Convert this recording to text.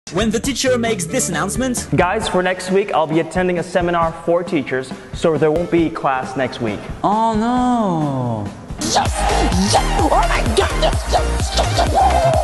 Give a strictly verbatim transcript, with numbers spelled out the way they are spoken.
When the teacher makes this announcement, guys, for next week, I'll be attending a seminar for teachers, so there won't be class next week. Oh no! Yes! Yes! Oh my God! Yes! Yes! Yes!